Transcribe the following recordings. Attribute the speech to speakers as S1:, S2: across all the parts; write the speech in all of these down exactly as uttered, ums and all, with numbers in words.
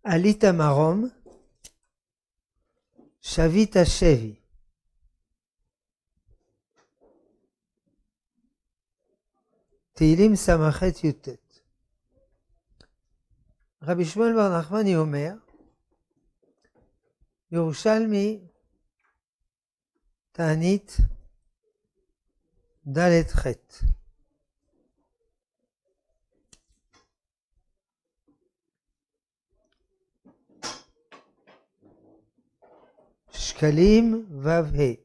S1: עלית מרום, שבית שבי. תהילים סמכת י"ט. רבי שמואל בר נחמני אומר, ירושלמי תענית ד' ח'. שקלים ו"ה.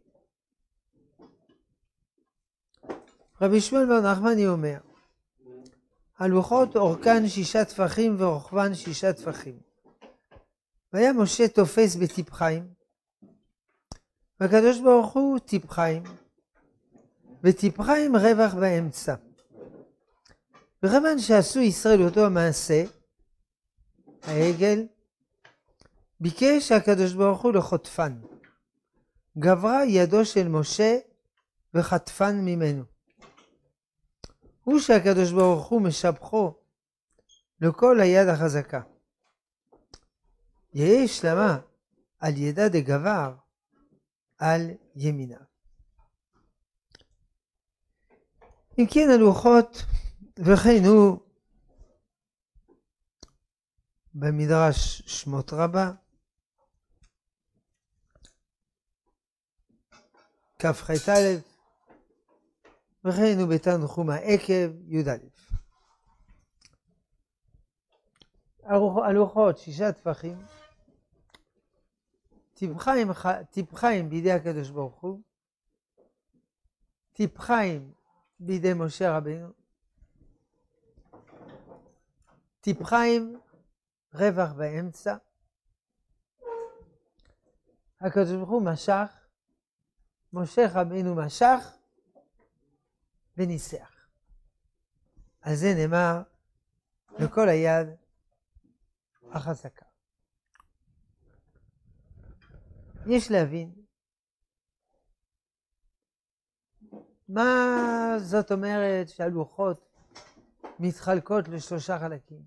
S1: רבי שמואל בר נחמני אומר, הלוחות אורכן שישה טפחים ורוחבן שישה טפחים. והיה משה תופס בטיפחיים, והקדוש ברוך הוא טיפחיים, וטיפחיים רווח באמצע. וכיוון שעשו ישראל אותו המעשה, העגל, ביקש הקדוש ברוך הוא לחוטפן. גברה ידו של משה וחטפן ממנו. הוא שהקדוש ברוך הוא משבחו לכל היד החזקה. יהי שלמה על ידה דגבר על ימינה. אם כן הלוחות, וכן הוא במדרש שמות רבה, כ"ח א', וכן הוא בתנחום העקב י"א. הלוחות שישה טפחים, טיפחיים, טיפחיים בידי הקדוש ברוך הוא, טיפחיים בידי משה רבינו, טיפחיים רווח באמצע. הקדוש ברוך הוא משך, משה רבינו משך וניסח. על זה נאמר לכל היד החזקה. יש להבין מה זאת אומרת שהלוחות מתחלקות לשלושה חלקים.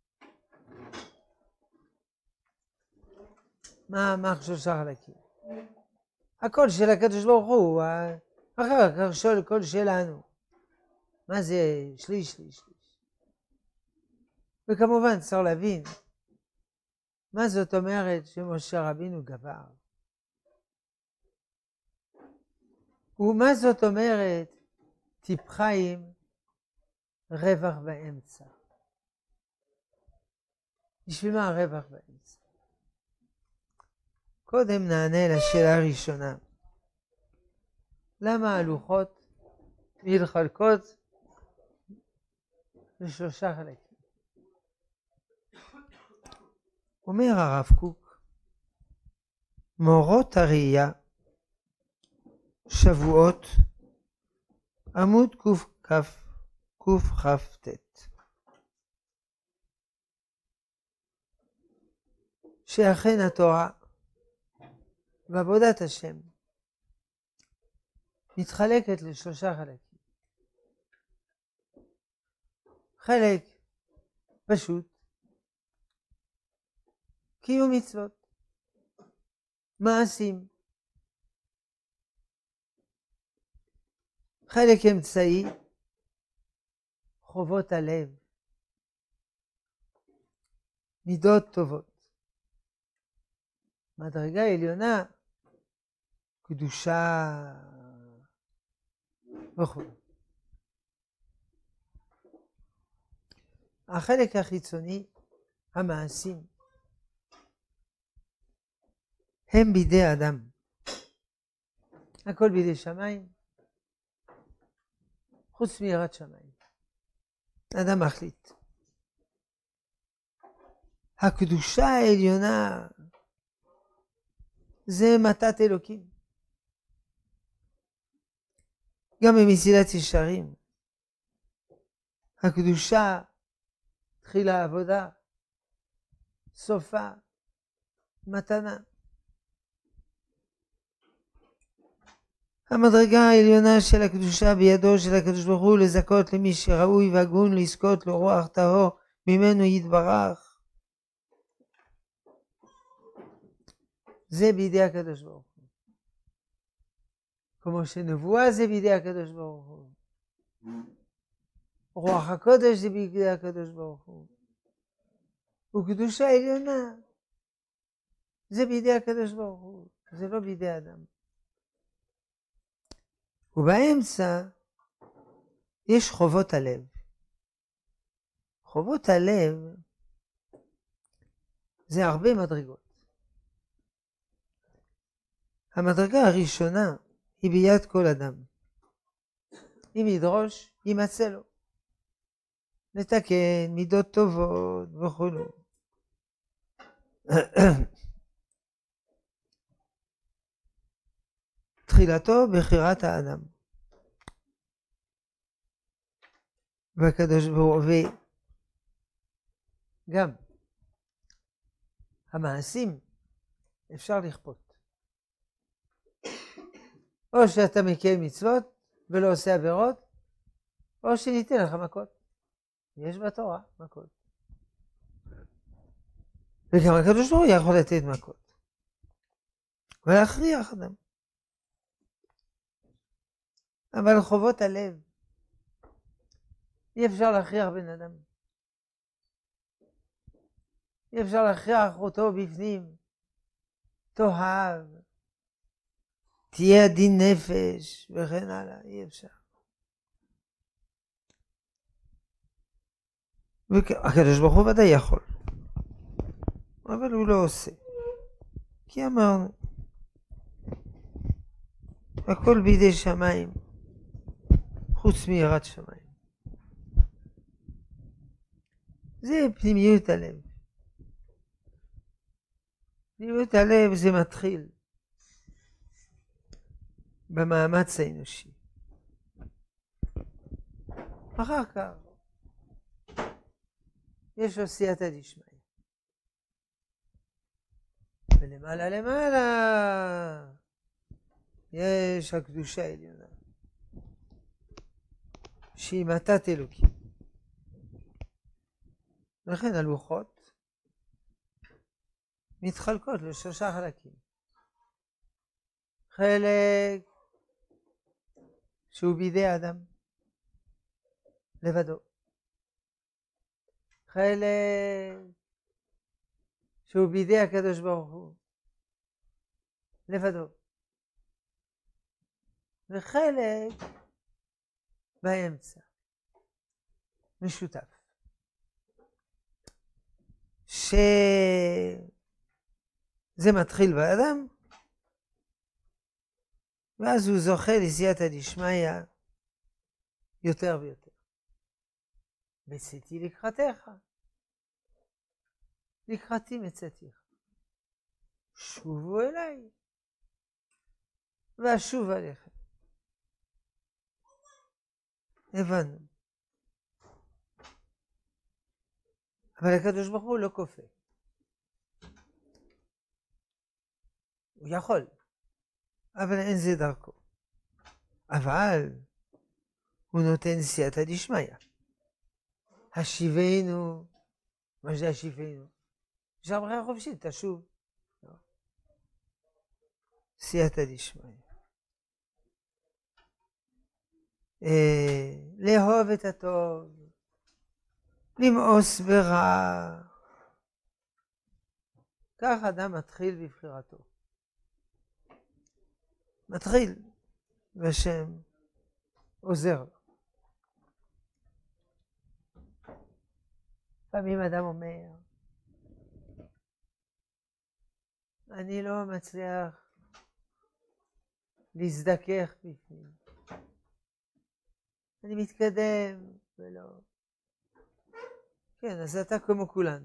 S1: מה, מה שלושה חלקים? הכל של הקדוש ברוך הוא, אחר כך שואל כל שלנו. מה זה שליש, שליש, שליש? וכמובן צריך להבין מה זאת אומרת שמשה רבינו גבר. ומה זאת אומרת טיפחיים רווח באמצע. בשביל מה הרווח באמצע? קודם נענה לשאלה הראשונה. למה הלוחות מתחלקות לשלושה חלקים? אומר הרב קוק, מאורות הראייה, שבועות, עמוד קכ"ט. שאכן התורה ועבודת השם מתחלקת לשלושה חלקים. חלק פשוט, קיום מצוות, מעשים. חלק אמצעי, חובות הלב, מידות טובות. מדרגה עליונה, קדושה וכו'. החלק החיצוני, המעשים, הם בידי אדם. הכל בידי שמיים, חוץ מיראת שמיים. אדם מחליט. הקדושה העליונה זה מתת אלוקים. גם במסילת ישרים. הקדושה תחילה עבודה, סופה מתנה. המדרגה העליונה של הקדושה בידו של הקדוש ברוך הוא לזכות למי שראוי והגון לזכות לרוח טהור ממנו יתברך. זה בידי הקדוש ברוך הוא. כמו שנבואה זה בידי הקדוש ברוך הוא. רוח הקודש זה בידי הקדוש ברוך הוא. וקדושה עליונה זה בידי הקדוש ברוך הוא. זה לא בידי אדם. ובאמצע יש חובות הלב. חובות הלב זה הרבה מדרגות. המדרגה הראשונה היא ביד כל אדם. אם ידרוש, יימצא לו. לתקן מידות טובות וכו'. תחילתו בחירת האדם. והקדוש ברוך הוא, גם המעשים אפשר לכפות. או שאתה מקיים מצוות ולא עושה עבירות, או שניתן לך מכות. יש בתורה מכות. וגם הקדוש ברוך הוא יכול לתת מכות. ולהכריח אדם. אבל חובות הלב, אי אפשר להכריח בן אדם. אי אפשר להכריח אותו בפנים. תאהב, תהיה עדין נפש וכן הלאה, אי אפשר. הקדוש ברוך הוא ודאי יכול, אבל הוא לא עושה. כי אמרנו, הכל בידי שמיים, חוץ מיראת שמיים. זה פנימיות הלב. פנימיות הלב זה מתחיל במאמץ האנושי. אחר כך יש לו סייעתא דשמיא. ולמעלה למעלה יש הקדושה העליונה. שהיא מתת אלוקים. לכן הלוחות מתחלקות לשלושה חלקים. חלק שהוא בידי האדם לבדו. חלק שהוא בידי הקדוש ברוך הוא לבדו. וחלק באמצע משותף. שזה מתחיל באדם, ואז הוא זוכה לסייעתא דשמיא יותר ויותר. בצאתי לקראתך, לקראתי מצאתיך. שובו אליי, ואשוב עליכם. הבנו. אבל הקדוש ברוך הוא לא כופה. הוא יכול, אבל אין זה דרכו. אבל הוא נותן סייעתא דשמיא. השיבנו, מה זה השיבנו? יש בחירה חופשית, תשוב. סייעתא דשמיא. לאהוב את הטוב, למאוס ברע. כך אדם מתחיל בבחירתו. מתחיל, והשם עוזר לו. פעמים אדם אומר, אני לא מצליח להזדכך בפנים. אני מתקדם ולא. כן, אז אתה כמו כולנו.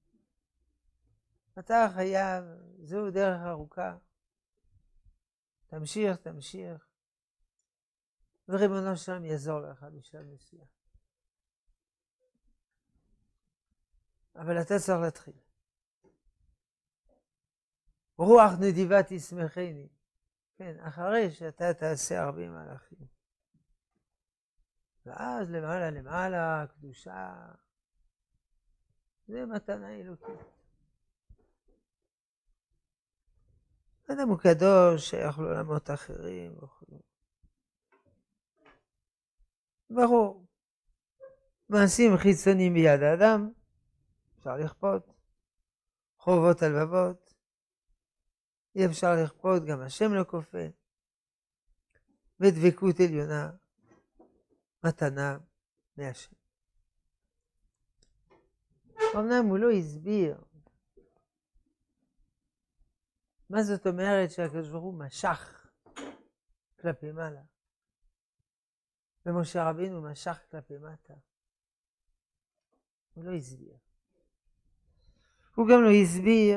S1: אתה חייב, זהו דרך ארוכה. תמשיך, תמשיך. וריבונו שלם יעזור לך בשלב מסוים. אבל אתה צריך להתחיל. רוח נדיבה תשמחני. כן, אחרי שאתה תעשה הרבה מהלכים. ואז למעלה למעלה, קדושה. זה מתנה אלוקית. האדם הוא קדוש, שייך לעולמות אחרים וכו'. ברור. מעשים חיצוניים ביד האדם, אפשר לכפות. חובות הלבבות, אי אפשר לכפות, גם השם לא כופה. ודבקות עליונה, מתנה מהשם. אמנם הוא לא הסביר מה זאת אומרת שהקדוש ברוך הוא משך כלפי מעלה, ומשה רבינו משך כלפי מטה. הוא לא הסביר. הוא גם לא הסביר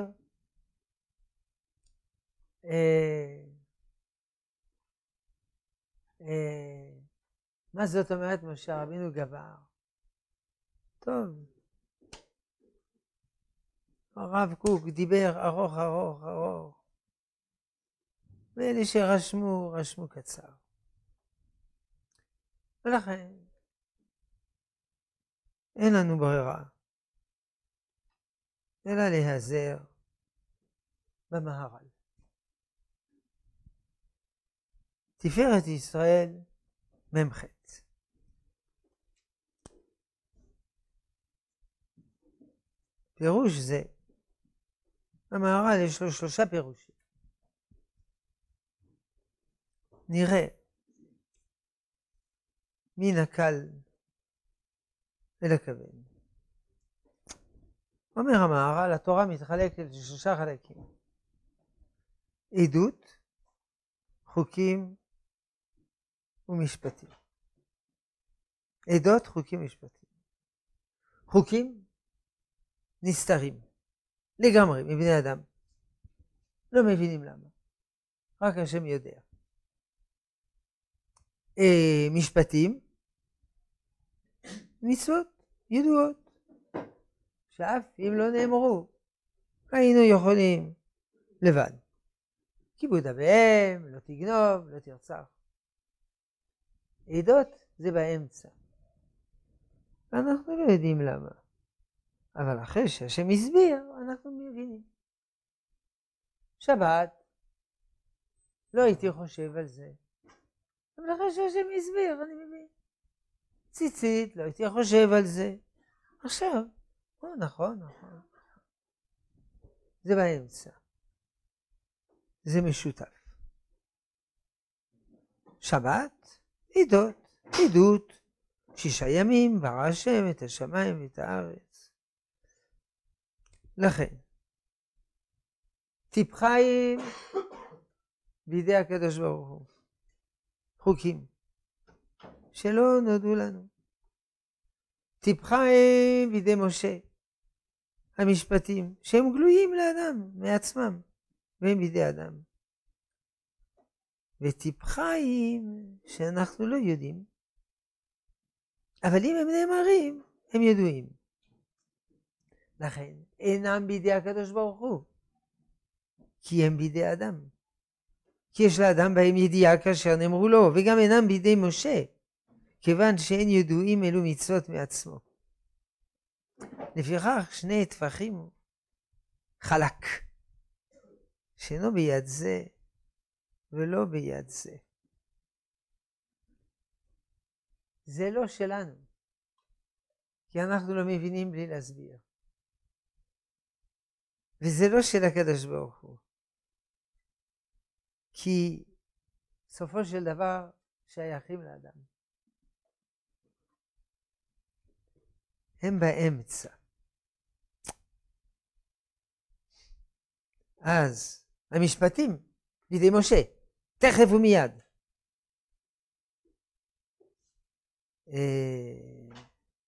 S1: אה, אה, מה זאת אומרת משה רבינו גבר. טוב, הרב קוק דיבר ארוך ארוך ארוך, ואלה שרשמו רשמו קצר. ולכן אין לנו ברירה אלא להיעזר במהר"ל. תפארת ישראל ממ"ח. פירוש זה, המהר"ל יש לו שלושה פירושים. נראה מן הקל אל הכבד. אומר המהר"ל, התורה מתחלקת לשלושה חלקים. עדות, חוקים ומשפטים. עדות, חוקים ומשפטים. חוקים נסתרים לגמרי מבני אדם. לא מבינים למה. רק השם יודע. אה, משפטים, מצוות ידועות. שאף אם לא נאמרו, היינו יכולים לבד. כיבוד אב ואם, לא תגנוב, לא תרצח. עדות זה באמצע. אנחנו לא יודעים למה. אבל אחרי שהשם הסביר, אנחנו מבינים. שבת, לא הייתי חושב על זה. אבל אחרי שהשם הסביר, אני מבין. ציצית, לא הייתי חושב על זה. עכשיו, או, נכון, נכון. זה באמצע. זה משותף. שבת, עדות, עדות, שישה ימים ברא השם את השמיים ואת הארץ. לכן, טיפ חיים בידי הקדוש ברוך הוא. חוקים שלא נודעו לנו. טיפ חיים בידי משה. המשפטים שהם גלויים לאדם מעצמם והם בידי אדם. וטיפ חיים שאנחנו לא יודעים, אבל אם הם נאמרים הם ידועים. לכן אינם בידי הקדוש ברוך הוא, כי הם בידי אדם. כי יש לאדם בהם ידיעה כאשר נאמרו לו, וגם אינם בידי משה, כיוון שאין ידועים אלו מצוות מעצמו. לפיכך שני טפחים חלק, שאינו ביד זה ולא ביד זה. זה לא שלנו, כי אנחנו לא מבינים בלי להסביר. וזה לא של הקדוש ברוך הוא, כי סופו של דבר שייכים לאדם. הם באמצע. אז המשפטים בידי משה, תכף ומיד. אה,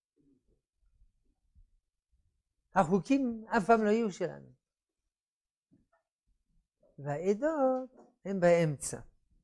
S1: החוקים אף פעם לא יהיו שלנו. והעדות הם באמצע.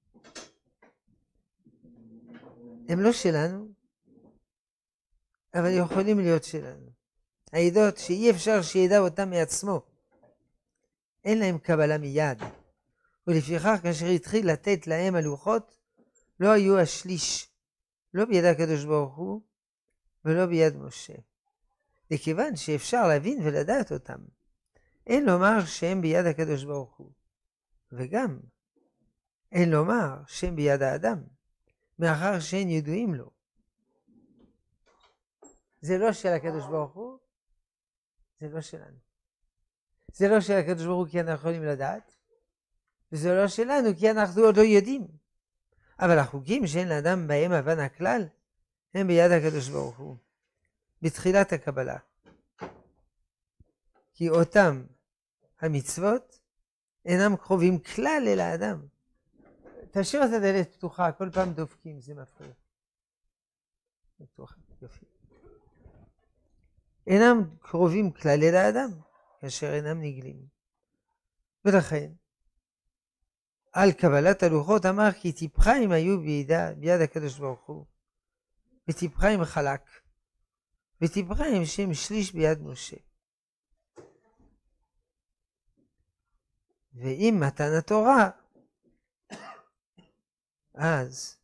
S1: הם לא שלנו, אבל יכולים להיות שלנו. העדות שאי אפשר שידע אותם מעצמו, אין להם קבלה מיד. ולפיכך כאשר התחיל לתת להם הלוחות, לא היו השליש, לא ביד הקדוש ברוך הוא, ולא ביד משה. וכיוון שאפשר להבין ולדעת אותם, אין לומר שהם ביד הקדוש ברוך הוא. וגם אין לומר שהם ביד האדם, מאחר שאין ידועים לו. זה לא של הקדוש ברוך הוא, זה לא שלנו. זה לא של הקדוש ברוך הוא כי אנחנו יכולים לדעת, וזה לא שלנו כי אנחנו עוד לא יודעים. אבל החוקים שאין לאדם בהם הבנה כלל, הם ביד הקדוש ברוך הוא, בתחילת הקבלה. כי אותם המצוות אינם קרובים כלל אל האדם. תשאיר את הדלת פתוחה, כל פעם דופקים, זה מפריע. פתוחה, יופי. אינם קרובים כלל אל האדם, כאשר אינם נגלים. ולכן, על קבלת הלוחות אמר כי טיפחיים היו ביד, ביד הקדוש ברוך הוא, וטיפחיים חלק, וטיפחיים שהם שליש ביד משה. ואם מתן התורה, אז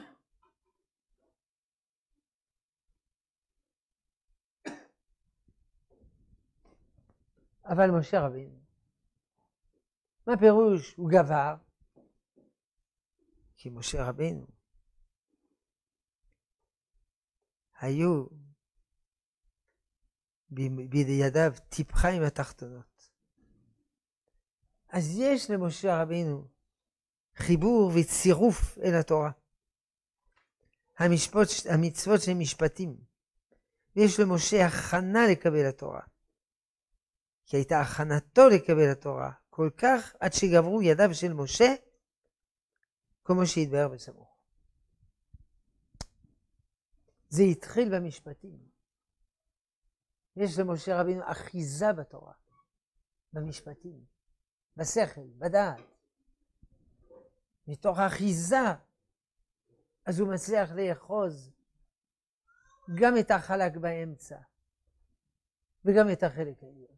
S1: אבל משה רבינו, מה פירוש? הוא גבר, כי משה רבינו היו בידיו טיפחיים התחתונות. אז יש למשה רבינו חיבור וצירוף אל התורה. המשפט, המצוות של משפטים. ויש למשה הכנה לקבל התורה. כי הייתה הכנתו לקבל התורה כל כך עד שגברו ידיו של משה, כמו שהתבאר בסמוך. זה התחיל במשפטים. יש למשה רבינו אחיזה בתורה, במשפטים, בשכל, בדעת. מתוך האחיזה, אז הוא מצליח לאחוז גם את החלק באמצע, וגם את החלק העליון.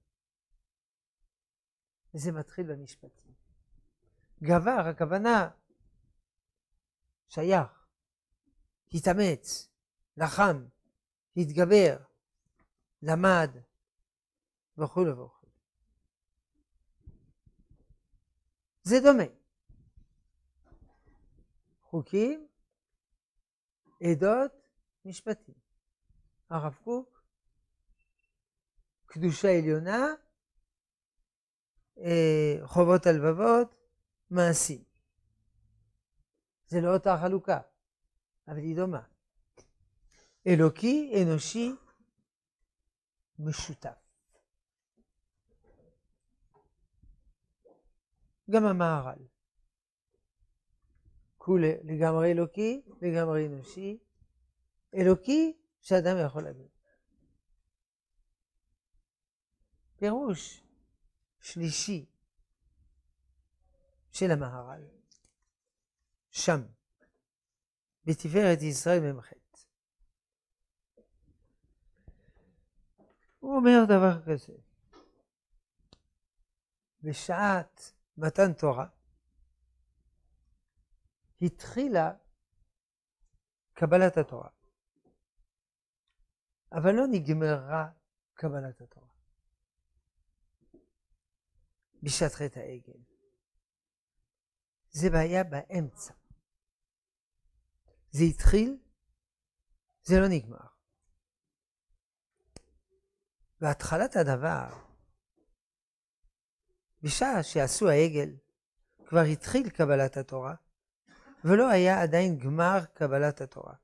S1: וזה מתחיל במשפטים. גבר, הכוונה, שייך, התאמץ, לחם, התגבר, למד, וכו' וכו'. זה דומה. חוקים, עדות, משפטים. הרב קוק, קדושה עליונה, חובות הלבבות, מעשים. זה לא אותה חלוקה, אבל היא דומה. אלוקי, אנושי, משותף. גם המהר"ל. כולה לגמרי אלוקי, לגמרי אנושי. אלוקי שאדם יכול להבין. פירוש שלישי של המהר"ל. שם, בתפארת ישראל ממחת. הוא אומר דבר כזה. בשעת מתן תורה, התחילה קבלת התורה. אבל לא נגמרה קבלת התורה. בשעת חטא העגל. זה בעיה באמצע. זה התחיל, זה לא נגמר. והתחלת הדבר, בשעה שעשו העגל, כבר התחיל קבלת התורה, ולא היה עדיין גמר קבלת התורה.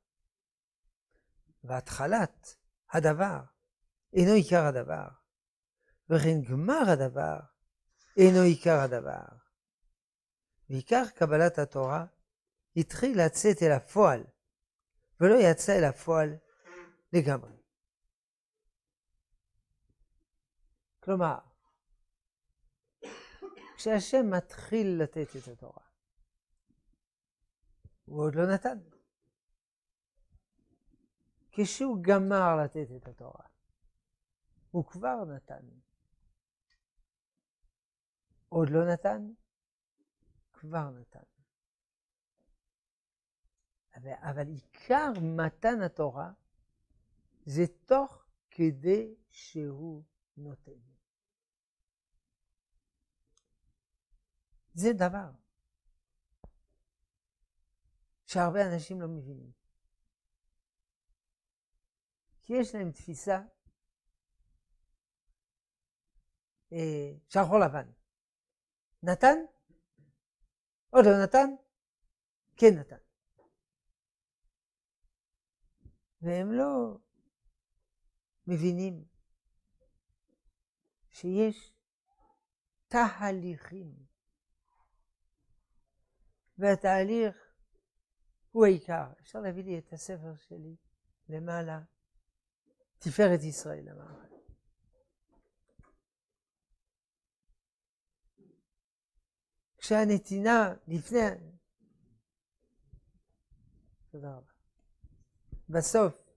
S1: והתחלת הדבר אינו עיקר הדבר, וכן גמר הדבר אינו עיקר הדבר. ועיקר קבלת התורה התחיל לצאת אל הפועל, ולא יצא אל הפועל לגמרי. כלומר, כשהשם מתחיל לתת את התורה, הוא עוד לא נתן. כשהוא גמר לתת את התורה, הוא כבר נתן. עוד לא נתן, כבר נתן. אבל, אבל עיקר מתן התורה זה תוך כדי שהוא נותן. זה דבר שהרבה אנשים לא מבינים. כי יש להם תפיסה אה, שחור לבן. נתן? עוד לא נתן? כן נתן. והם לא מבינים שיש תהליכים, והתהליך הוא העיקר. אפשר להביא לי את הספר שלי למעלה, תפארת ישראל למעלה. כשהנתינה לפני, תודה רבה, בסוף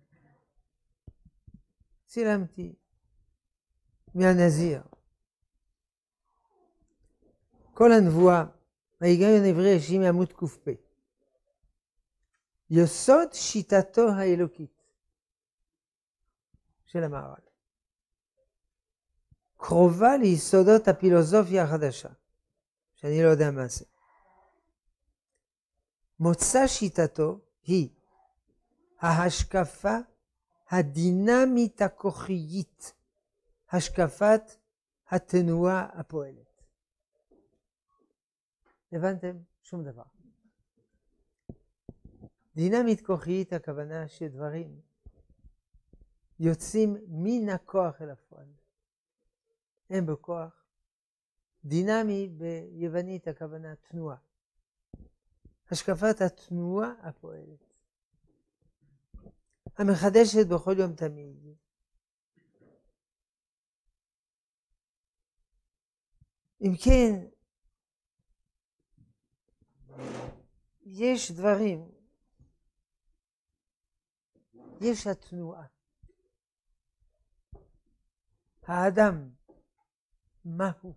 S1: צילמתי מהנזיר כל הנבואה, ההיגיון העברי השני מעמוד ק"פ. יסוד שיטתו האלוקית של המהר"ל קרובה ליסודות הפילוסופיה החדשה, שאני לא יודע מה זה. מוצא שיטתו היא ההשקפה הדינמית הכוחית, השקפת התנועה הפועלת. הבנתם? שום דבר. דינמית כוחית הכוונה שדברים יוצאים מן הכוח אל הפועל. הם בכוח. דינמי ביוונית הכוונה תנועה. השקפת התנועה הפועלת. המחדשת בכל יום תמיד. אם כן, יש דברים, יש התנועה. האדם, מה הוא?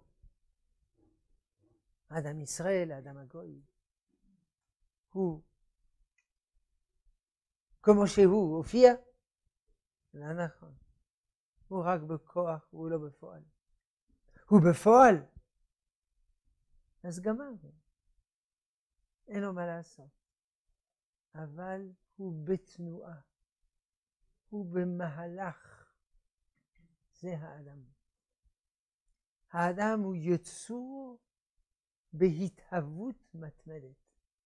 S1: האדם ישראל, האדם הגוי. הוא, כמו שהוא הופיע, לא נכון. הוא רק בכוח, הוא לא בפועל. הוא בפועל, אז גמרנו. אין לו מה לעשות. אבל הוא בתנועה. הוא במהלך. זה האדם. האדם הוא יצור בהתהוות מתמדת.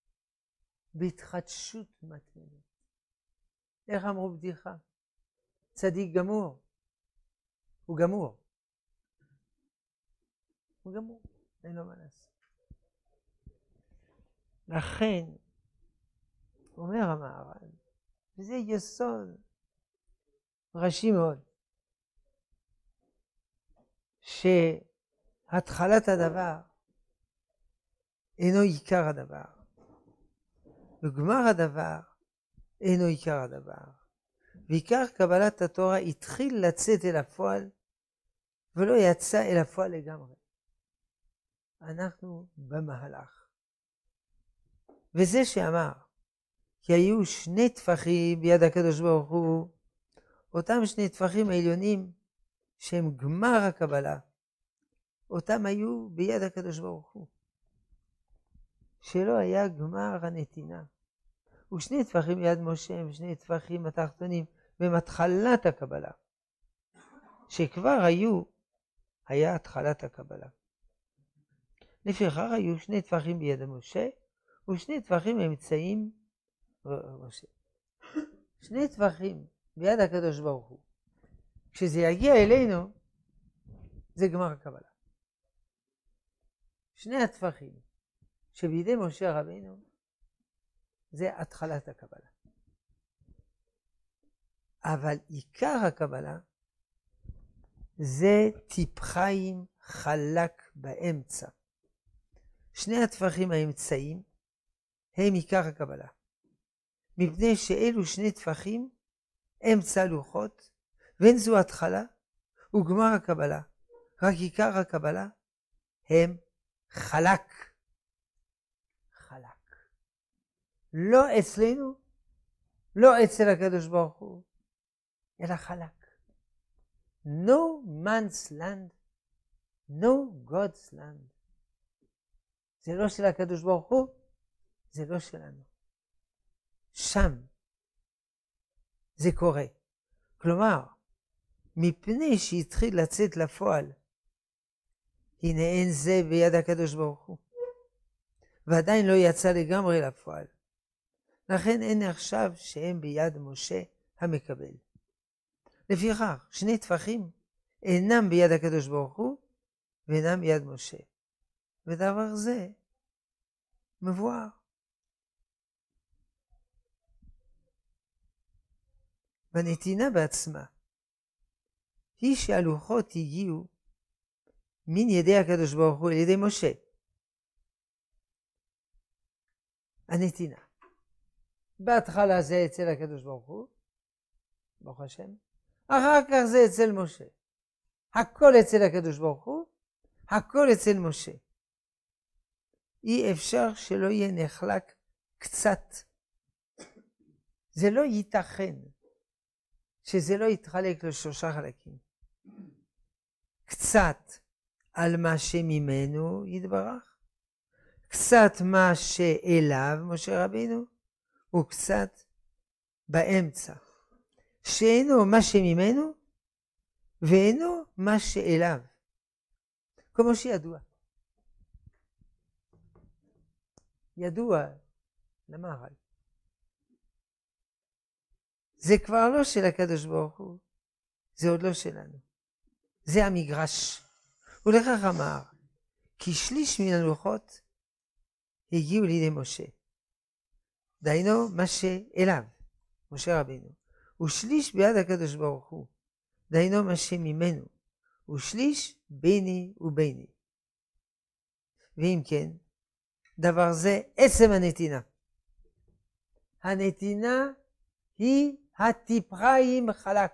S1: בהתחדשות מתמדת. איך אמרו בדיחה? צדיק גמור. הוא גמור. הוא גמור. אין לו מה לעשות. לכן, אומר המהר"ל, וזה יסוד ראשי מאוד, שהתחלת הדבר אינו עיקר הדבר, וגמר הדבר אינו עיקר הדבר. ועיקר קבלת התורה התחיל לצאת אל הפועל, ולא יצא אל הפועל לגמרי. אנחנו במהלך. וזה שאמר, כי היו שני טפחים ביד הקדוש ברוך הוא, אותם שני טפחים העליונים שהם גמר הקבלה, אותם היו ביד הקדוש ברוך הוא, שלא היה גמר הנתינה. ושני טפחים ביד משה ושני טפחים התחתונים במתחלת הקבלה, שכבר היו, היה התחלת הקבלה. לפיכך היו שני טפחים ביד משה, ושני טפחים אמצעים, משה. שני טפחים ביד הקדוש ברוך הוא. כשזה יגיע אלינו, זה גמר הקבלה. שני הטפחים שבידי משה רבינו, זה התחלת הקבלה. אבל עיקר הקבלה, זה טיפחיים חלק באמצע. שני הטפחים האמצעים, הם עיקר הקבלה. מפני שאלו שני טפחים, אמצע לוחות, ואין זו התחלה, וגמר הקבלה. רק עיקר הקבלה, הם חלק. חלק. לא אצלנו, לא אצל הקדוש ברוך הוא, אלא חלק. No man's land, no God's land. זה לא של הקדוש ברוך הוא, זה לא שלנו. שם זה קורה. כלומר, מפני שהתחיל לצאת לפועל, הנה אין זה ביד הקדוש ברוך הוא, ועדיין לא יצא לגמרי לפועל. לכן אין נחשב שהם ביד משה המקבל. לפיכך, שני טפחים אינם ביד הקדוש ברוך הוא, ואינם ביד משה. ודבר זה מבואר. בנתינה בעצמה, היא שהלוחות הגיעו מן ידי הקדוש ברוך הוא אל ידי משה. הנתינה. בהתחלה זה אצל הקדוש ברוך הוא, ברוך השם. אחר כך זה אצל משה. הכל אצל הקדוש ברוך הוא, הכל אצל משה. אי אפשר שלא יהיה נחלק קצת. זה לא ייתכן שזה לא יתחלק לשלושה חלקים. קצת על מה שממנו יתברך, קצת מה שאליו משה רבינו, וקצת באמצע, שאינו מה שממנו, ואינו מה שאליו. כמו שידוע. ידוע למהר"ל. זה כבר לא של הקדוש ברוך הוא, זה עוד לא שלנו. זה המגרש. ולכך אמר, כי שליש מן הלוחות הגיעו לידי משה. דהיינו מה שאליו, משה רבינו. ושליש ביד הקדוש ברוך הוא. דהיינו מה שממנו. ושליש ביני וביני. ואם כן, דבר זה עצם הנתינה. הנתינה היא הטיפחיים חלק.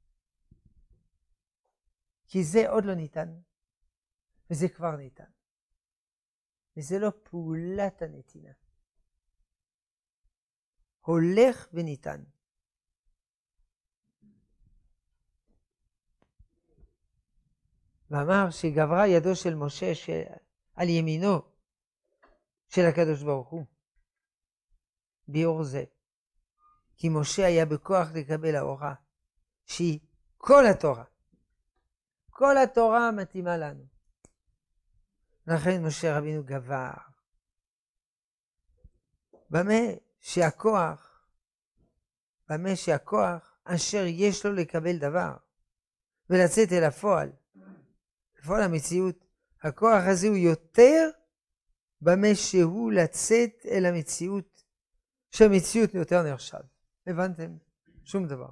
S1: כי זה עוד לא ניתן, וזה כבר ניתן. וזה לא פעולת הנתינה. הולך וניתן. ואמר שגברה ידו של משה של... על ימינו של הקדוש ברוך הוא. ביאור זה. כי משה היה בכוח לקבל ההוראה, שהיא כל התורה. כל התורה מתאימה לנו. לכן משה רבינו גבר. במה שהכוח, במה שהכוח אשר יש לו לקבל דבר, ולצאת אל הפועל, לפועל המציאות, הכוח הזה הוא יותר במה שהוא לצאת אל המציאות, שהמציאות יותר נחשב. הבנתם? שום דבר.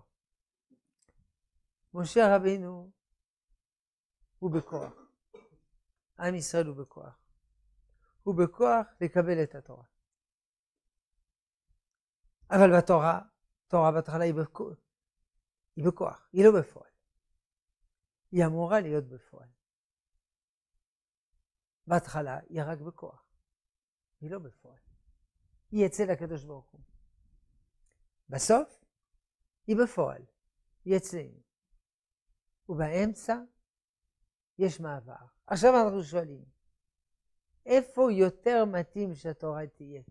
S1: משה רבינו הוא בכוח. עם ישראל הוא בכוח. הוא בכוח לקבל את התורה. אבל בתורה, תורה בהתחלה היא בכוח. היא בכוח, היא לא בפועל. היא אמורה להיות בפועל. בהתחלה היא רק בכוח. היא לא בפועל. היא אצל הקדוש ברוך הוא. בסוף היא בפועל. היא אצלנו. ובאמצע יש מעבר. עכשיו אנחנו שואלים, איפה יותר מתאים שהתורה תהיה?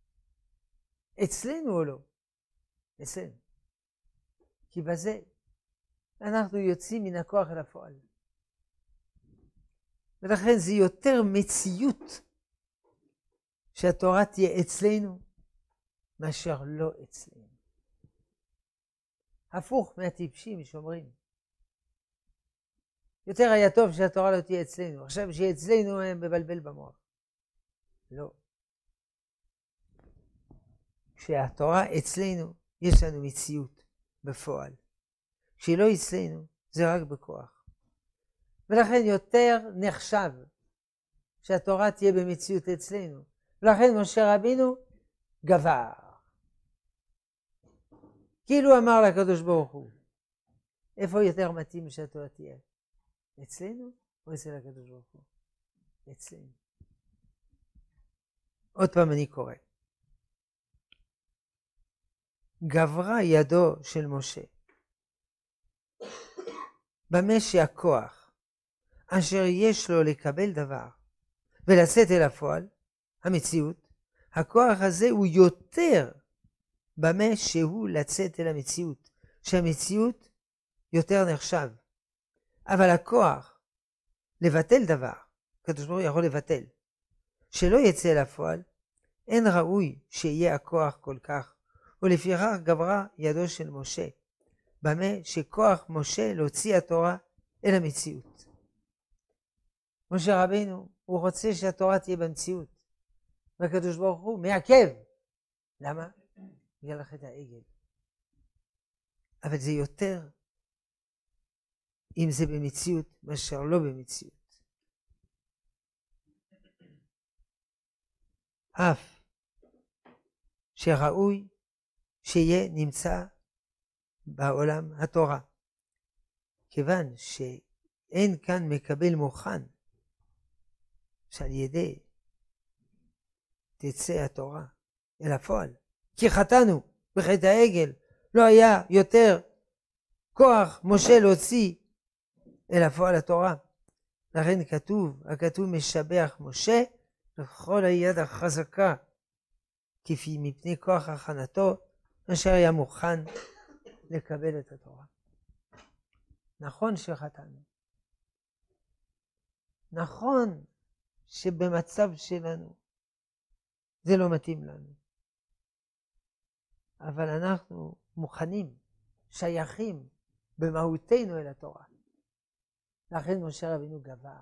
S1: אצלנו או לא? אצלנו. כי בזה אנחנו יוצאים מן הכוח אל הפועל. ולכן זה יותר מציאות שהתורה תהיה אצלנו מאשר לא אצלנו. הפוך מהטיפשים שאומרים, יותר היה טוב שהתורה לא תהיה אצלנו. עכשיו שיהיה אצלנו הם מבלבל במוח. לא. כשהתורה אצלנו יש לנו מציאות בפועל. כשהיא לא אצלנו זה רק בכוח. ולכן יותר נחשב שהתורה תהיה במציאות אצלנו. ולכן משה רבינו גבר. כאילו אמר לקדוש ברוך הוא, איפה יותר מתאים שהתורה תהיה? אצלנו או אצל הקדוש ברוך הוא? אצלנו. עוד פעם אני קורא. גברה ידו של משה במה שהכוח אשר יש לו לקבל דבר ולצאת אל הפועל, המציאות, הכוח הזה הוא יותר במה שהוא לצאת אל המציאות, שהמציאות יותר נחשב. אבל הכוח לבטל דבר, הקדוש ברוך הוא יכול לבטל, שלא יצא לפועל, אין ראוי שיהיה הכוח כל כך, ולפיכך גברה ידו של משה, במה שכוח משה להוציא התורה אל המציאות. משה רבינו, הוא רוצה שהתורה תהיה במציאות, והקדוש ברוך הוא מעכב. למה? בגלל חטא העגל. אבל זה יותר אם זה במציאות מאשר לא במציאות. אף שראוי שיהיה נמצא בעולם התורה, כיוון שאין כאן מקבל מוכן שעל ידי תצא התורה אל הפועל, כי חטאנו בחטא העגל, לא היה יותר כוח משה להוציא אל הפועל התורה. לכן כתוב, הכתוב משבח משה לכל היד החזקה, כפי מפני כוח הכנתו, אשר היה מוכן לקבל את התורה. נכון שחטאנו, נכון שבמצב שלנו זה לא מתאים לנו, אבל אנחנו מוכנים, שייכים במהותנו אל התורה. לכן משה רבינו גבר,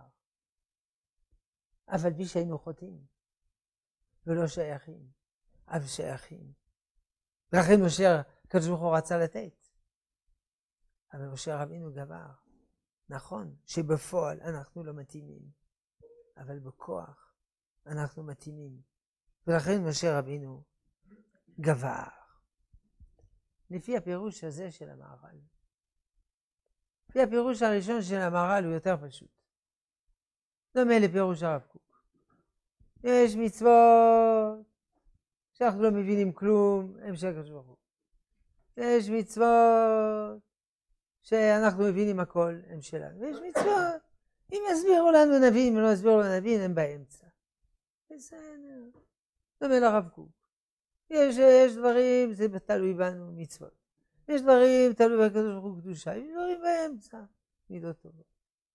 S1: אבל בי שהיינו חוטאים ולא שייכים, אבל שייכים. לכן משה, הקדוש ברוך הוא רצה לתת, אבל משה רבינו גבר. נכון שבפועל אנחנו לא מתאימים, אבל בכוח אנחנו מתאימים, ולכן משה רבינו גבר. לפי הפירוש הזה של המהר"ל, לפי הפירוש הראשון של המהר"ל הוא יותר פשוט, דומה לפירוש הרב קוק. יש מצוות שאנחנו לא מבינים כלום, הם של הקדוש ברוך הוא. יש מצוות שאנחנו מבינים הכל, הם שלנו. ויש מצוות, אם יסבירו לנו נבין, אם לא יסבירו לנו נבין, הם באמצע. בסדר, דומה לרב קוק. יש, יש דברים, זה תלוי בנו, מצוות. יש דברים, תלוי בקדוש ברוך הוא קדושה. יש דברים באמצע, מידות טובות.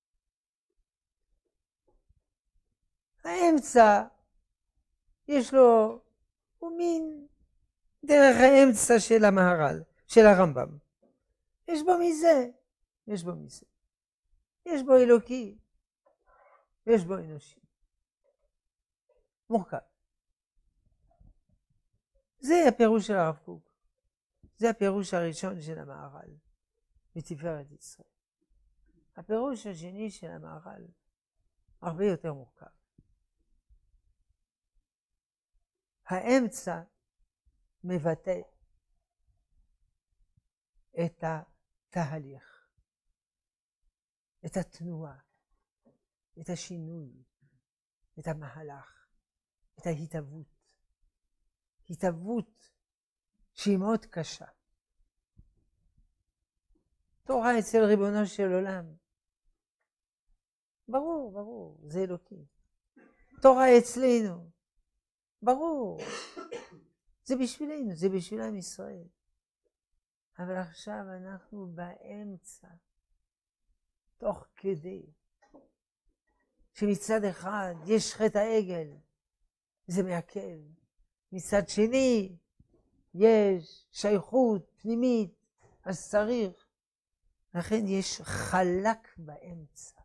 S1: האמצע, יש לו, הוא מין דרך האמצע של המהר"ל, של הרמב"ם. יש בו מזה, יש בו מזה. יש בו אלוקי, יש בו אנושי. מורכב. זה הפירוש של הרב קוק. זה הפירוש הראשון של המהר"ל בתפארת ישראל. הפירוש השני של המהר"ל הרבה יותר מורכב. האמצע מבטא את התהליך, את התנועה, את השינוי, את המהלך, את ההתהוות. התהוות שהיא מאוד קשה. תורה אצל ריבונו של עולם, ברור, ברור, זה אלוקי. תורה אצלנו, ברור, זה בשבילנו, זה בשביל עם ישראל. אבל עכשיו אנחנו באמצע, תוך כדי, שמצד אחד יש חטא העגל, זה מעכב. מצד שני, יש שייכות פנימית, אז צריך. לכן יש חלק באמצע.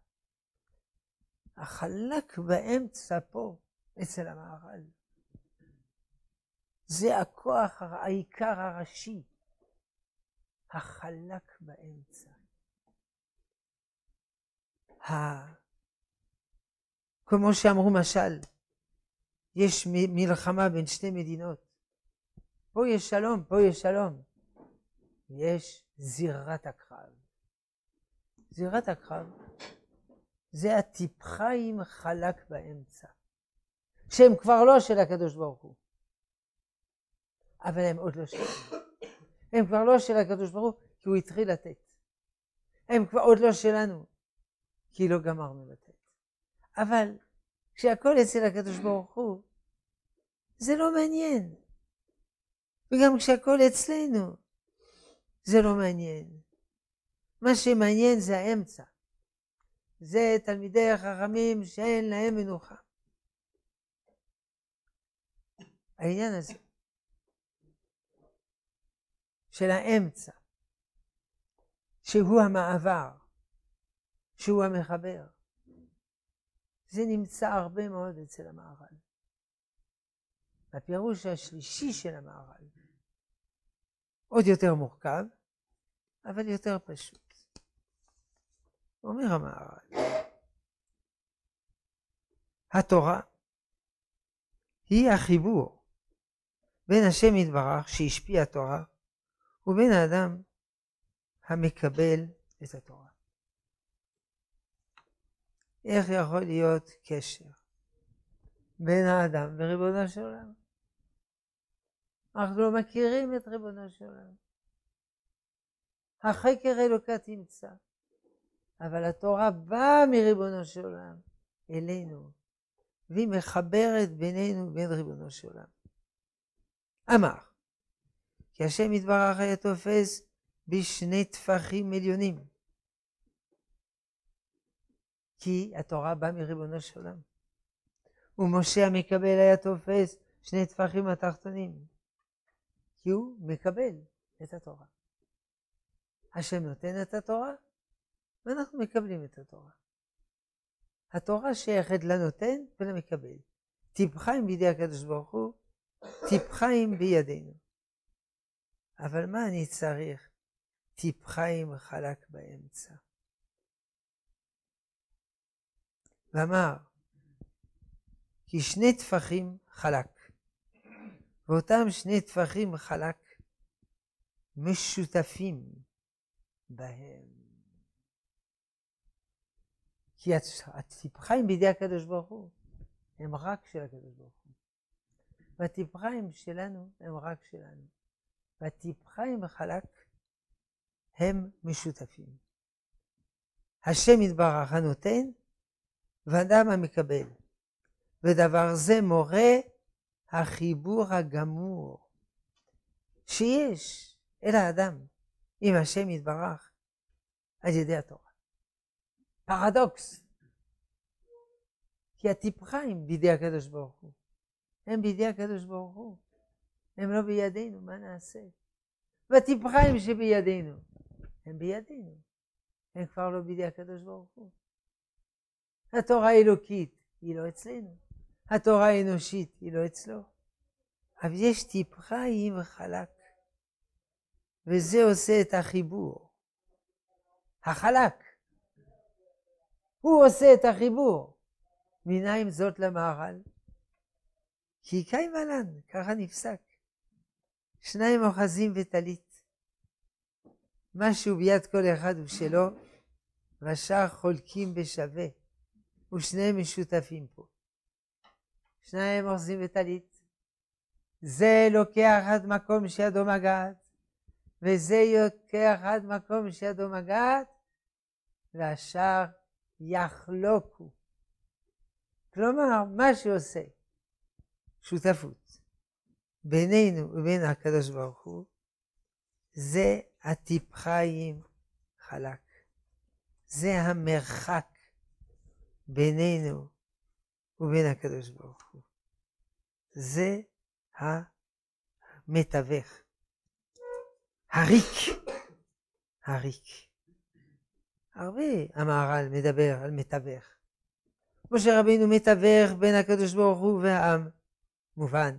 S1: החלק באמצע פה, אצל המהר"ל. זה הכוח, העיקר הראשי. החלק באמצע. ה... כמו שאמרו משל, יש מלחמה בין שתי מדינות. פה יש שלום, פה יש שלום. יש זירת הקרב. זירת הקרב זה הטיפחיים חלק באמצע. שהם כבר לא של הקדוש ברוך הוא. אבל הם עוד לא שלנו. הם כבר לא של הקדוש ברוך הוא כי הוא התחיל לתת. הם כבר עוד לא שלנו כי לא גמרנו לתת. אבל כשהכל אצל הקדוש ברוך הוא, זה לא מעניין. וגם כשהכל אצלנו, זה לא מעניין. מה שמעניין זה האמצע. זה תלמידי החכמים שאין להם מנוחה. העניין הזה של האמצע, שהוא המעבר, שהוא המחבר, זה נמצא הרבה מאוד אצל המהר"ל. הפירוש השלישי של המהר"ל עוד יותר מורכב, אבל יותר פשוט. אומר המהר"ל, התורה היא החיבור בין השם יתברך שהשפיע התורה ובין האדם המקבל את התורה. איך יכול להיות קשר בין האדם וריבונו של עולם? אנחנו לא מכירים את ריבונו של עולם. החקר אלוקה תמצא, אבל התורה באה מריבונו של עולם אלינו, והיא מחברת בינינו ובין ריבונו של עולם. אמר, כי השם יתברך היה תופס בשני טפחים עליונים, כי התורה באה מריבונו של עולם. ומשה המקבל היה תופס שני טפחים התחתונים, כי הוא מקבל את התורה. השם נותן את התורה, ואנחנו מקבלים את התורה. התורה שייכת לנותן ולמקבל. טיפחיים בידי הקדוש ברוך הוא, טיפחיים בידינו. אבל מה אני צריך? טיפחיים חלק באמצע. ואמר, כי שני טפחים חלק, ואותם שני טפחים חלק משותפים בהם. כי הטיפחיים בידי הקדוש ברוך הוא הם רק של הקדוש ברוך הוא. והטיפחיים שלנו הם רק שלנו. והטיפחיים החלק הם משותפים. השם יתברך הנותן ואדם המקבל. ודבר זה מורה החיבור הגמור שיש אל האדם עם השם יתברך על ידי התורה. פרדוקס. כי הטיפחיים בידי הקדוש ברוך הוא. הם בידי הקדוש ברוך הוא. הם לא בידינו, מה נעשה? והטיפחיים שבידינו, הם בידינו. הם כבר לא בידי הקדוש ברוך הוא. התורה האלוקית היא לא אצלנו. התורה האנושית היא לא אצלו. אבל יש טיפחיים חלק. וזה עושה את החיבור. החלק. הוא עושה את החיבור. מנין זאת למהר"ל? כי קיים עלן, ככה נפסק. שניים אוחזים וטלית. משהו ביד כל אחד הוא שלו, והשאר חולקים בשווה, ושניהם משותפים פה. שניים אוחזים וטלית. זה לוקח עד מקום שידו מגעת, וזה לוקח עד מקום שידו מגעת, והשאר יחלוקו. כלומר, מה שעושה שותפות בינינו ובין הקדוש ברוך הוא, זה הטיפחיים חלק. זה המרחק בינינו ובין הקדוש ברוך הוא. זה המתווך. הריק. הריק. הרבה המהר"ל מדבר על מתווך. משה רבינו מתווך בין הקדוש ברוך הוא והעם. מובן.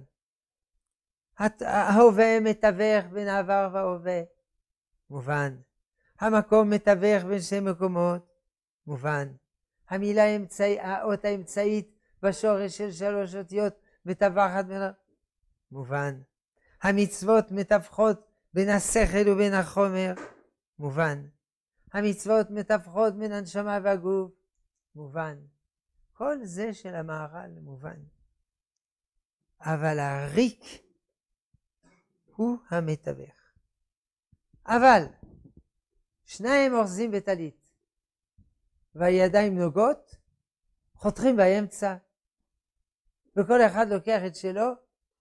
S1: ההווה מתווך בין העבר וההווה. מובן. המקום מתווך בין שני מקומות. מובן. המילה האמצעי, האות האמצעית בשורש של שלוש אותיות מתווכת בין... מובן. המצוות מתווכות בין השכל ובין החומר. מובן. המצוות מתווכות בין הנשמה והגוף. מובן. כל זה של המהר"ל מובן. אבל הריק הוא המתווך. אבל שניים אוחזים בטלית והידיים נוגעות, חותכים באמצע, וכל אחד לוקח את שלו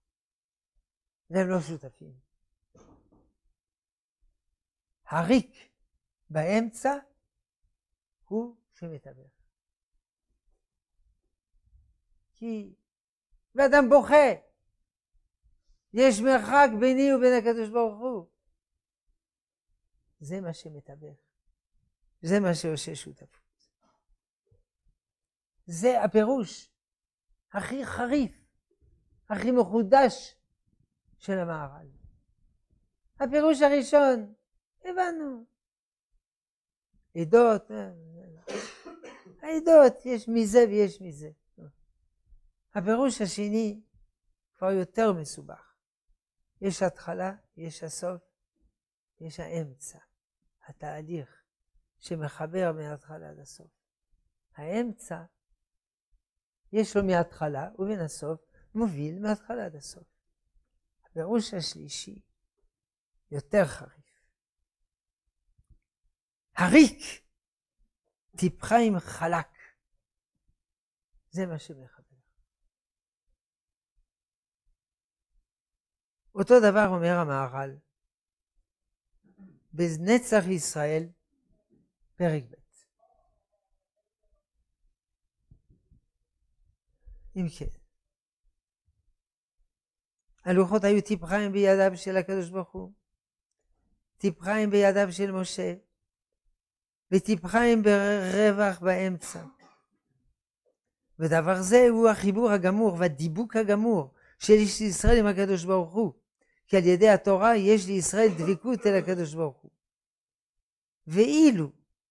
S1: והם לא שותפים. הריק באמצע הוא שמתווך. כי ואדם בוכה, יש מרחק ביני ובין הקדוש ברוך הוא. זה מה שמתווך, זה מה שעושה שותפות. זה הפירוש הכי חריף, הכי מחודש של המהר"ל. הפירוש הראשון, הבנו. עדות, העדות, יש מזה ויש מזה. הפירוש השני כבר יותר מסובך. יש התחלה, יש הסוף, יש האמצע. התהליך שמחבר מההתחלה עד הסוף. האמצע, יש לו מההתחלה ובין הסוף, מוביל מההתחלה עד הסוף. הפירוש השלישי, יותר חריף. הריק, טיפחיים חלק. זה מה שמחבר. אותו דבר אומר המהר"ל בנצח ישראל, פרק ב'. אם כן, הלוחות היו טיפחיים בידיו של הקדוש ברוך הוא, טיפחיים בידיו של משה, וטיפחיים ברווח באמצע. ודבר זה הוא החיבור הגמור והדיבוק הגמור של איש ישראל עם הקדוש ברוך הוא, כי על ידי התורה יש לישראל דבקות אל הקדוש ברוך הוא. ואילו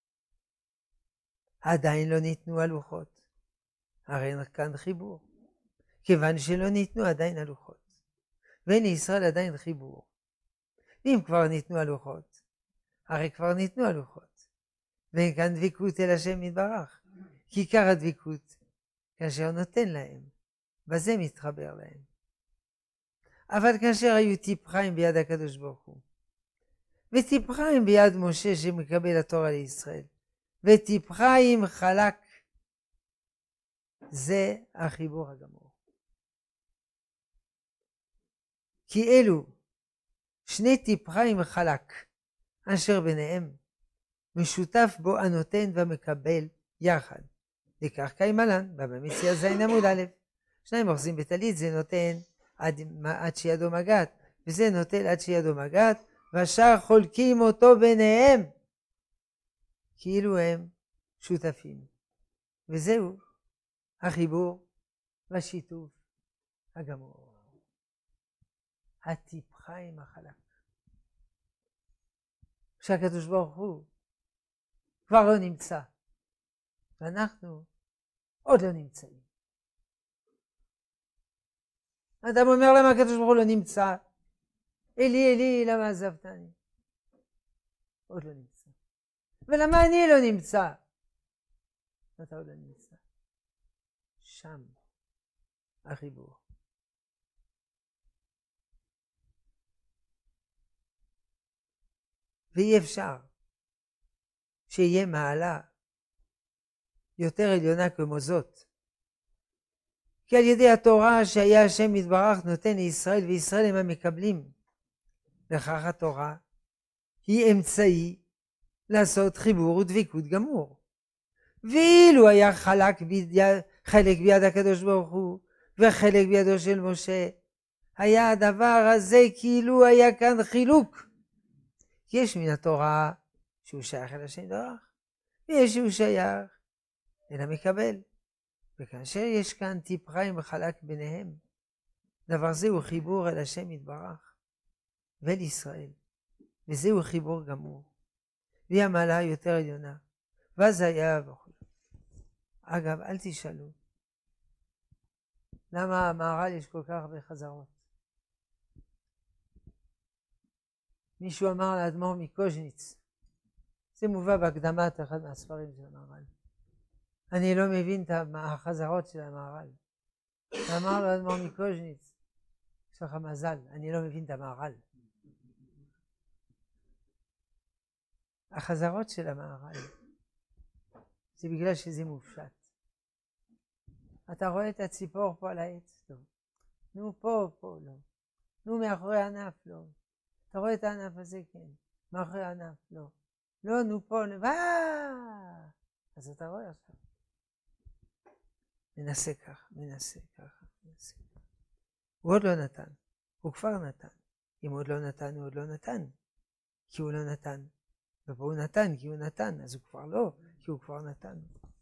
S1: עדיין לא ניתנו הלוחות, הרי אין כאן חיבור, כיוון שלא ניתנו עדיין הלוחות, ואין לישראל עדיין חיבור. ואם כבר ניתנו הלוחות, הרי כבר ניתנו הלוחות, ואין כאן דבקות אל השם יתברך, כי עיקר הדבקות כאשר נותן להם, בזה מתחבר להם. אבל כאשר היו טיפחיים ביד הקדוש ברוך הוא, וטיפחיים ביד משה שמקבל התורה לישראל, וטיפחיים חלק, זה החיבור הגמור. כי אלו שני טיפחיים חלק, אשר ביניהם משותף בו הנותן והמקבל יחד. לכך קיימלן, בבא מציעא זין עמוד א', שניים אוחזים בטלית, זה נותן עד, עד שידו מגעת, וזה נוטל עד שידו מגעת, והשאר חולקים אותו ביניהם, כאילו הם שותפים. וזהו החיבור והשיתוף הגמור. הטיפחיים החלק. כשהקדוש ברוך הוא כבר לא נמצא, ואנחנו עוד לא נמצאים. אדם אומר למה הקדוש ברוך הוא לא נמצא? אלי אלי למה עזבתני? עוד לא נמצא. ולמה אני לא נמצא? אתה עוד לא נמצא. שם החיבור. ואי אפשר שיהיה מעלה יותר עליונה כמו זאת. כי על ידי התורה שהיה השם יתברך נותן לישראל, וישראל הם המקבלים. לכך התורה היא אמצעי לעשות חיבור ודבקות גמור. ואילו היה חלק ביד, חלק ביד הקדוש ברוך הוא וחלק בידו של משה, היה הדבר הזה כאילו היה כאן חילוק. כי יש מן התורה שהוא שייך אל השם יתברך, ויש שהוא שייך אל המקבל. וכאשר יש כאן טיפחיים וחלק ביניהם, דבר זה הוא חיבור אל השם יתברך ואל ישראל, וזהו חיבור גמור, והיא המעלה יותר עליונה. ואז היה וכו'. אגב, אל תשאלו למה המהר"ל יש כל כך הרבה חזרות. מישהו אמר לאדמו"ר מקוז'ניץ, זה מובא בהקדמת אחד מהספרים של המהר"ל, אני לא מבין את החזרות של המהר"ל. אמר לו אדמו"ר מקוז'ניץ, יש לך מזל, אני לא מבין את המהר"ל. החזרות של המהר"ל זה בגלל שזה מופשט. אתה רואה את הציפור פה על העץ? לא. נו, פה, פה, לא. נו, מאחורי הענף, לא. אתה רואה את הענף הזה? כן. מאחורי הענף, לא. לא, נו פה, נבאה! אז אתה רואה עכשיו. מנסה ככה, מנסה ככה, מנסה ככה. הוא עוד לא נתן, הוא כבר נתן. אם הוא עוד לא נתן, הוא עוד לא נתן. כי הוא לא נתן. ופה הוא נתן, כי הוא נתן, אז הוא כבר לא, כי הוא כבר נתן.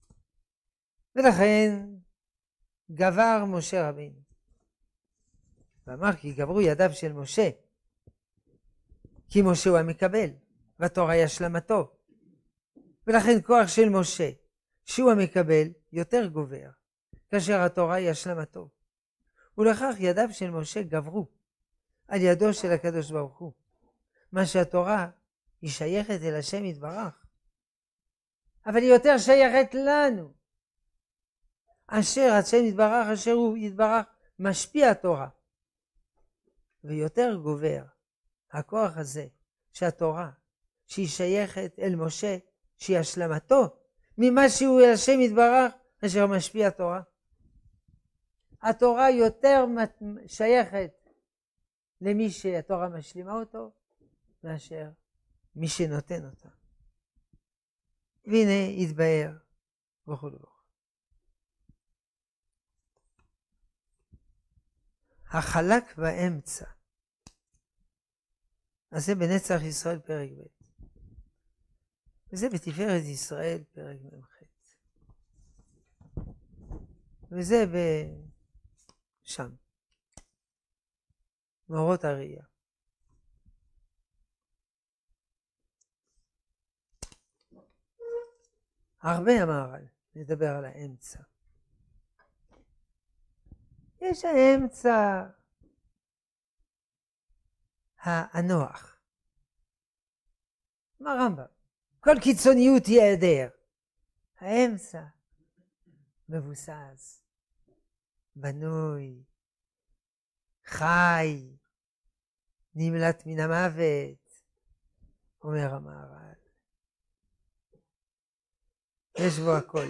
S1: ולכן גבר משה רבינו. ואמר כי גברו ידיו של משה. כי משה הוא המקבל, והתורה היא השלמתו. ולכן כוח של משה, שהוא המקבל, יותר גובר, כאשר התורה היא השלמתו. ולכך ידיו של משה גברו, על ידו של הקדוש ברוך הוא. מה שהתורה היא שייכת אל השם יתברך, אבל היא יותר שייכת לנו. אשר השם יתברך, אשר הוא יתברך, משפיע התורה. ויותר גובר הכוח הזה, שהתורה, שהיא שייכת אל משה, שהיא השלמתו, ממה שהוא אל השם יתברך, אשר משפיע התורה. התורה יותר שייכת למי שהתורה משלימה אותו, מאשר מי שנותן אותה. והנה יתבהר וכו' וכו'. החלק באמצע. אז זה בנצח ישראל פרק ב'. וזה בתפארת ישראל פרק מ"ח. וזה בשם. מאורות הראייה. הרבה המהר"ל נדבר על האמצע. יש האמצע הנוח. מה רמב"ם? כל קיצוניות היא היעדר. האמצע מבוסס, בנוי, חי, נמלט מן המוות, אומר המהר"ל. יש בו הכל.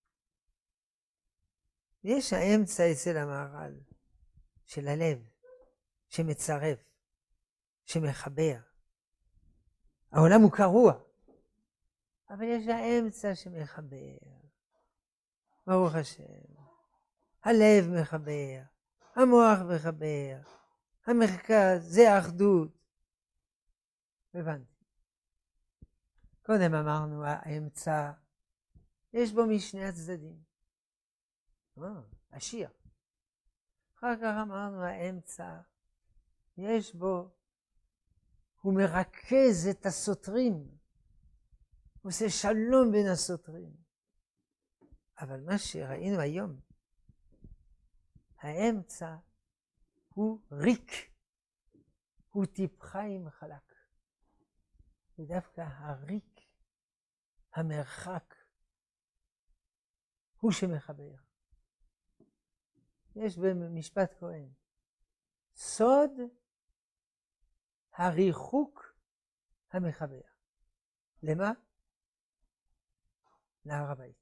S1: יש האמצע אצל המהר"ל של הלב, שמצרף, שמחבר. העולם הוא קרוע, אבל יש האמצע שמחבר. ברוך השם. הלב מחבר, המוח מחבר, המרכז, זה האחדות. הבנתי. קודם אמרנו האמצע, יש בו משני הצדדים. אה, השיר. אחר כך אמרנו האמצע, יש בו, הוא מרכז את הסותרים, הוא עושה שלום בין הסותרים. אבל מה שראינו היום, האמצע הוא ריק, הוא טיפחיים חלק. ודווקא הריק, המרחק, הוא שמחבר. יש במשפט כהן, סוד הריחוק המחבר. למה? להר הבית.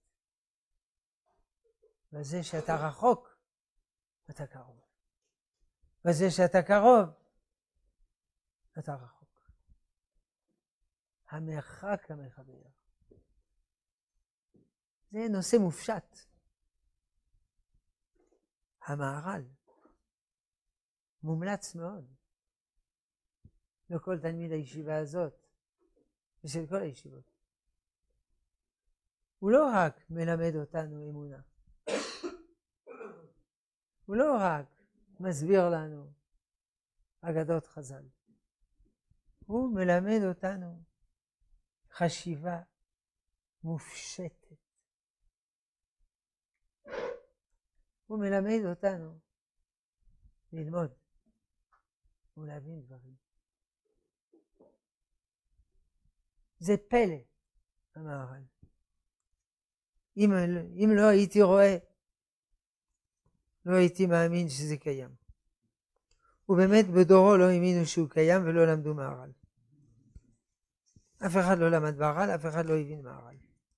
S1: וזה שאתה רחוק, אתה קרוב. וזה שאתה קרוב, אתה רחוק. המרחק המחבר. זה נושא מופשט. המהר"ל מומלץ מאוד לכל תלמיד הישיבה הזאת ושל כל הישיבות. הוא לא רק מלמד אותנו אמונה, הוא לא רק מסביר לנו אגדות חז"ל, הוא מלמד אותנו חשיבה מופשטת. הוא מלמד אותנו ללמוד ולהבין דברים. זה פלא, המהר"ל. אם, אם לא הייתי רואה, לא הייתי מאמין שזה קיים. ובאמת בדורו לא האמינו שהוא קיים ולא למדו מהר"ל. אף אחד לא למד מהר"ל, אף אחד לא הבין מהר"ל.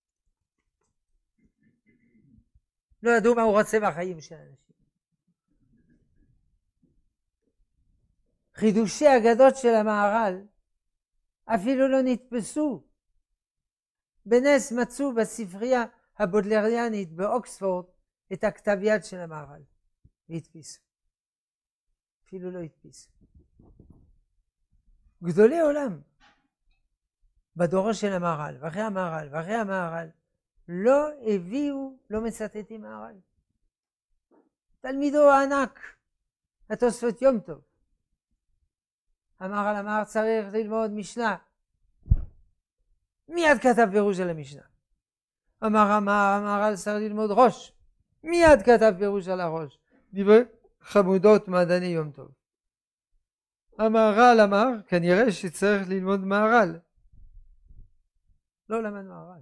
S1: לא ידעו מה הוא רוצה מהחיים של האנשים. חידושי האגדות של המהר"ל אפילו לא נתפסו. בנס מצאו בספרייה הבודלריאנית באוקספורד את הכתב יד של המהר"ל והדפיסו. אפילו לא הדפיסו. גדולי עולם בדורו של המהר"ל ואחרי המהר"ל ואחרי המהר"ל לא הביאו, לא מצטטים מהר"ל. תלמידו הענק התוספות יום טוב, המהר"ל אמר צריך ללמוד משנה, מיד כתב פירוש על המשנה. אמר המהר"ל צריך ללמוד ראש, מיד כתב פירוש על הראש. דברי חמודות מעדני יום טוב. המהר"ל אמר כנראה שצריך ללמוד מהר"ל, לא למד מהר"ל,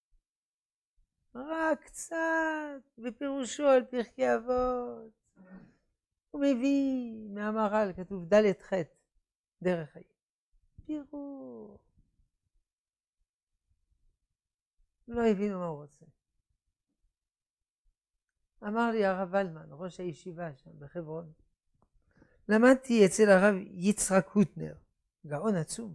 S1: רק קצת בפירושו על פרקי אבות. הוא מביא מהמהר"ל, כתוב ד' ח' דרך חיים, פירוש. לא הבינו מה הוא רוצה. אמר לי הרב ולמן, ראש הישיבה שם בחברון, למדתי אצל הרב יצחק הוטנר, גאון עצום.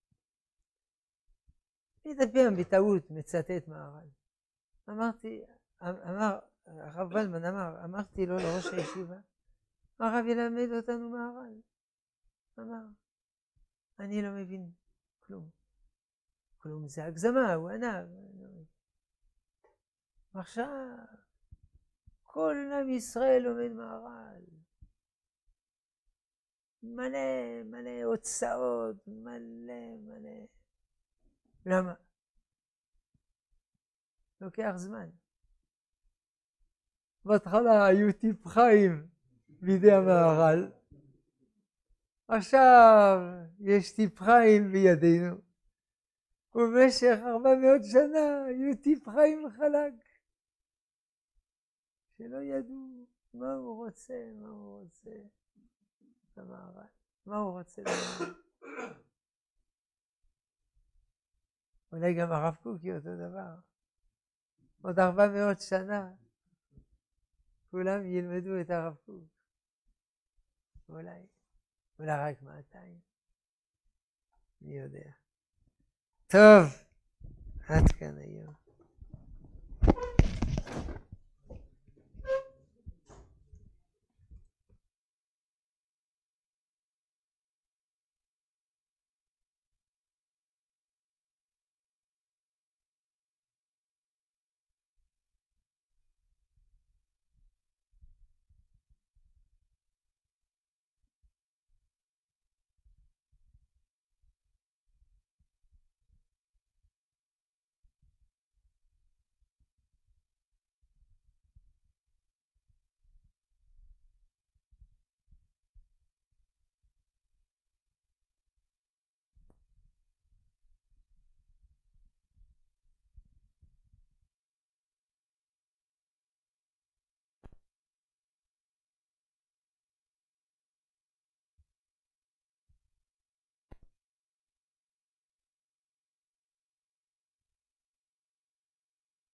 S1: מדי פעם בטעות מצטט מהר"ל. אמרתי, אמר, הרב ולמן אמר, אמרתי לו לראש הישיבה, הרב ילמד אותנו מהר"ל. אמר, אני לא מבין כלום. כלום זה הגזמה, הוא ענה. עכשיו, כל עם ישראל לומד מהר"ל. מלא, מלא הוצאות, מלא, מלא. למה? לוקח זמן. בהתחלה היו טיפ חיים בידי המהר"ל. עכשיו יש טיפ חיים בידינו. ובמשך ארבע מאות שנה היו טיפ חיים חלק. שלא ידעו מה הוא רוצה, מה הוא רוצה. המהר"ל. מה הוא רוצה למהר"ל? אולי גם הרב קוקי אותו דבר. עוד ארבע מאות שנה כולם ילמדו את הרב קוק. אולי, אולי רק מאתיים. מי יודע. טוב, עד כאן היום.